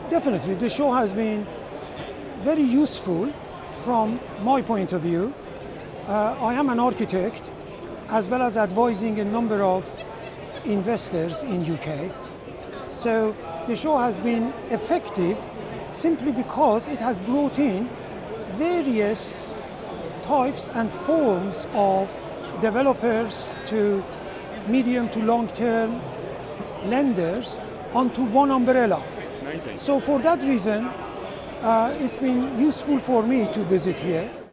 Definitely, the show has been very useful from my point of view. I am an architect as well as advising a number of investors in UK. So the show has been effective simply because it has brought in various types and forms of developers to medium to long-term lenders onto one umbrella. Amazing. So for that reason, it's been useful for me to visit here.